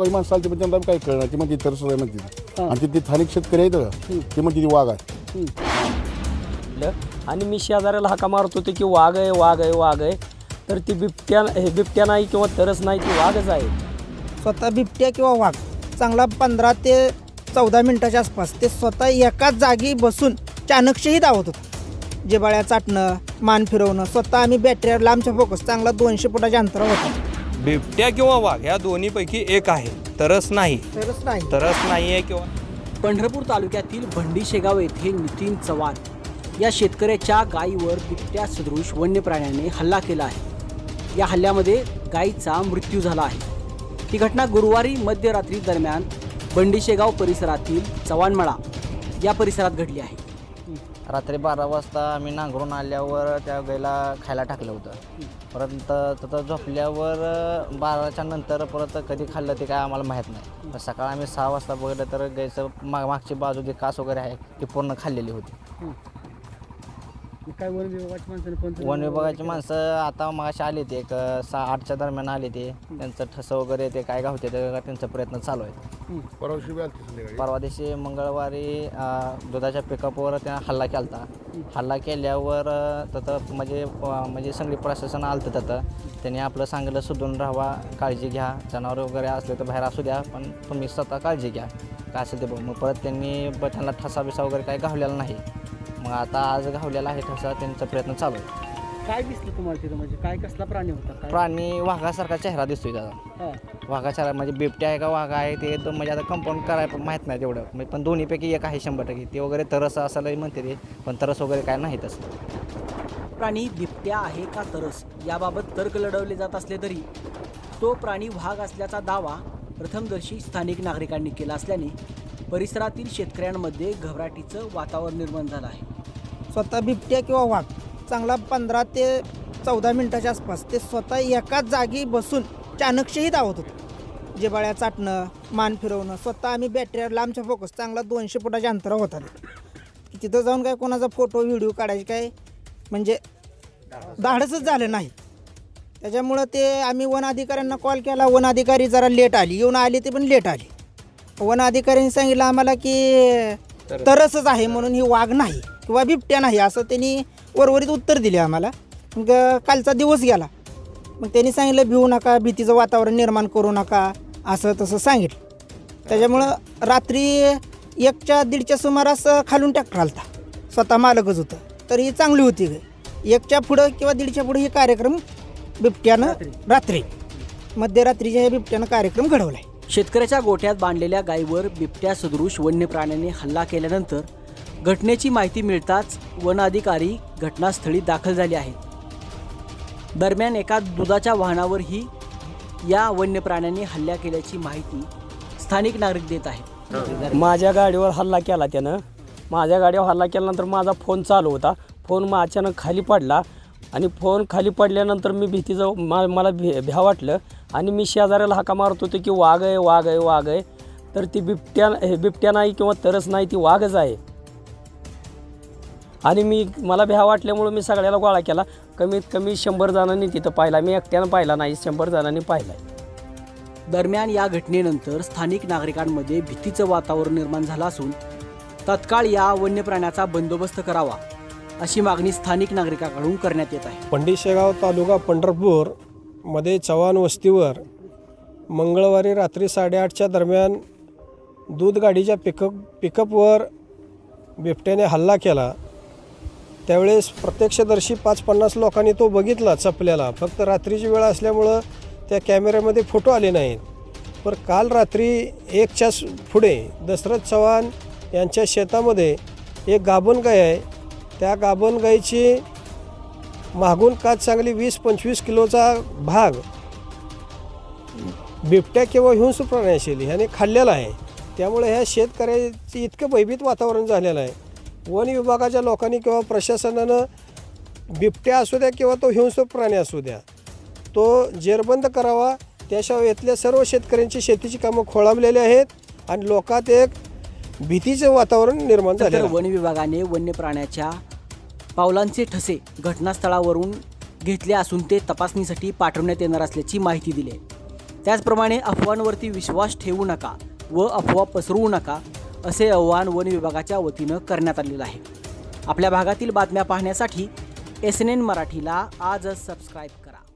काही माणसं आली पण त्यांना काय कळणार ती म्हणते तरस आहे म्हणते आणि ते स्थानिक शेतकरी आहेत ते म्हणते ती वाघ आहे. आणि मी शेजाऱ्याला हाका मारत होते की वाघ आहे वाघ आहे वाघ आहे, तर ती बिबट्या नाही किंवा तरस नाही, ती वाघच आहे. स्वतः बिबट्या किंवा वाघ चांगला 15 ते 14 मिनिटाच्या आसपास ते स्वतः एकाच जागी बसून चाणक्यही धावत होतं. जिबाळ्या चाटणं, मान फिरवणं, स्वतः आम्ही बॅटरीवर लांबच्या फोकस चांगला 200 फुटाच्या अंतरावर होता. बिबट्या किंवा वाघ या दोन्हीपैकी एक आहे, तरस नाही आहे किंवा. पंढरपूर तालुक्यातील भंडी शेगाव येथे नितीन चव्हाण या शेतकऱ्याच्या गायीवर बिबट्या सदृश वन्य प्राण्याने हल्ला केला आहे. या हल्ल्यामध्ये गायीचा मृत्यू झाला आहे. ही घटना गुरुवारी मध्यरात्री दरम्यान भंडी शेगाव परिसरातील चव्हाणमळा या परिसरात घडली आहे. रात्री 12 वाजता आम्ही नांगरून आल्यावर त्या गायीला खायला टाकलं होतं. परत तिथं झोपल्यावर 12च्या नंतर परत कधी खाल्लं ते काय आम्हाला माहीत नाही. सकाळी आम्ही 6 वाजता बघितलं तर गायीचं मागची बाजू जी कास वगैरे आहे ती पूर्ण खाल्लेली होती. काय वन विभागाची माणसं आता मगाशी आले ते एक 6-8च्या दरम्यान आले ते. त्यांचं ठसं वगैरे ते काय गावते त्यांचा प्रयत्न चालू आहे. परवा दिवशी मंगळवारी दुधाच्या पिकअपवर त्या हल्ला केला होता. हल्ला केल्यावर तिथं म्हणजे सगळी प्रशासन आलं होतं तिथं. त्यांनी आपलं सांगितलं सुधून राहावा, काळजी घ्या, जनावर वगैरे असले तर बाहेर असू द्या पण तुम्ही स्वतः काळजी घ्या काय असेल ते बघ. मग परत त्यांनी त्यांना ठसा बिसा वगैरे काही गावलेला नाही. मग आता आज गावलेला आहे ठसा, त्यांचा प्रयत्न चालू आहे. काय दिसलं तुम्हाला तिथं, म्हणजे काय कसला प्राणी होता? प्राणी वाघासारखा चेहरा दिसतोय त्याचा. वाघा चेहरा म्हणजे बिबट्या आहे का वाघ आहे ते तर म्हणजे आता कंपाऊंड करायला माहीत नाही तेवढं, पण दोन्हीपैकी एक आहे 100%. ते वगैरे तरस असायला म्हणते ते, पण तरस वगैरे काय नाही तसं. प्राणी बिबट्या आहे का तरस याबाबत तर्क लढवले जात असले तरी तो प्राणी वाघ असल्याचा दावा प्रथमदर्शी स्थानिक नागरिकांनी केला असल्याने परिसरातील शेतकऱ्यांमध्ये घबराटीचं वातावरण निर्माण झालं आहे. स्वतः बिबट्या किंवा वाघ चांगला 15 ते 14 मिनिटाच्या आसपास ते स्वतः एकाच जागी बसून चाणक्यही धावत होतं. जिबाळ्या चाटणं, मान फिरवणं, स्वतः आम्ही बॅटरीवर लांबच्या फोकस चांगला 200 फुटाच्या अंतरावर होता. तिथं जाऊन काय कोणाचा फोटो व्हिडिओ काढायचे काय म्हणजे धाडसच झालं नाही. त्याच्यामुळं ते आम्ही वन अधिकाऱ्यांना कॉल केला. वन अधिकारी जरा लेट आली, येऊन आली ते पण लेट आली. वन अधिकाऱ्यांनी सांगितलं आम्हाला की तरसच आहे म्हणून ही वाघ नाही किंवा बिबट्या नाही असं त्यांनी वरवरीत उत्तर दिले आम्हाला. मग कालचा दिवस गेला. मग त्यांनी सांगितलं भिवू नका, भीतीचं वातावरण निर्माण करू नका, असं तसं सांगितलं. त्याच्यामुळं रात्री 1च्या-1:30च्या सुमारास खालून ट्रॅक्टर आलता. स्वतः मालकच होतं, तर ही चांगली होती. 1च्या पुढं किंवा 1:30च्या पुढं ही कार्यक्रम बिबट्यानं रात्री मध्यरात्रीच्या बिबट्यानं कार्यक्रम घडवला आहे. शेतकऱ्याच्या गोठ्यात बांधलेल्या गायीवर बिबट्या सदृश वन्य प्राण्याने हल्ला केल्यानंतर घटनेची माहिती मिळताच वन अधिकारी घटनास्थळी दाखल झाले आहेत. दरम्यान एका दुधाच्या वाहनावरही या वन्य प्राण्याने हल्ला केल्याची माहिती स्थानिक नागरिक देत आहेत. माझ्या गाडीवर हल्ला केला त्यानं. माझ्या गाडीवर हल्ला केल्यानंतर माझा फोन चालू होता. फोन अचानक खाली पडला आणि फोन खाली पडल्यानंतर मी भीतीचं मला भ्या वाटलं आणि मी शेजाऱ्याला हाका मारत होतो की वाघ आहे वाघ आहे वाघ आहे, तर ती बिबट्या नाही किंवा तरस नाही, ती वाघच आहे. आणि मला भ्या वाटल्यामुळं मी सगळ्याला गोळा केला. कमीत कमी 100 जणांनी तिथं पाहिला. मी एकट्यानं पाहिला नाही, 100 जणांनी पाहिला. दरम्यान या घटनेनंतर स्थानिक नागरिकांमध्ये भीतीचं वातावरण निर्माण झालं असून तत्काळ या वन्य प्राण्याचा बंदोबस्त करावा अशी मागणी स्थानिक नागरिकांकडून करण्यात येत आहे. भंडी शेगाव तालुका पंढरपूर मध्ये चव्हाण वस्तीवर मंगळवारी रात्री 8:30च्या दरम्यान दूध गाडीच्या पिकअपवर बिबट्याने हल्ला केला. त्यावेळेस प्रत्यक्षदर्शी 5-50 लोकांनी तो बघितला चपल्याला. फक्त रात्रीची वेळ असल्यामुळं त्या कॅमेऱ्यामध्ये फोटो आले नाहीत. पण काल रात्री 1च्या पुढे दशरथ चव्हाण यांच्या शेतामध्ये एक गाभण गाय आहे. त्या गाभण गायीची मागून काच चांगली 20-25 किलोचा भाग बिबट्या किंवा हिंस्र प्राण्याशी ह्याने खाल्लेला आहे. त्यामुळे ह्या शेतकऱ्याची इतकं भयभीत वातावरण झालेलं आहे. वन विभागाच्या लोकांनी किंवा प्रशासनानं बिबट्या असू द्या किंवा तो हिंस्र प्राणी असू द्या, तो जेरबंद करावा. त्याशिवाय इथल्या सर्व शेतकऱ्यांची शेतीची कामं खोळंबलेली आहेत आणि लोकात एक भीतीचं वातावरण निर्माण झालं आहे. वन विभागाने वन्य प्राण्याच्या पावलांचे ठसे घटनास्थळावरून घेतले असून ते तपासणीसाठी पाठवण्यात येणार असल्याची माहिती दिली आहे. त्याचप्रमाणे अफवांवरती विश्वास ठेवू नका व अफवा पसरवू नका असे आवाहन वन विभागाच्या वतीनं करण्यात आलेलं आहे. आपल्या भागातील बातम्या पाहण्यासाठी SNN मराठीला आजच सबस्क्राईब करा.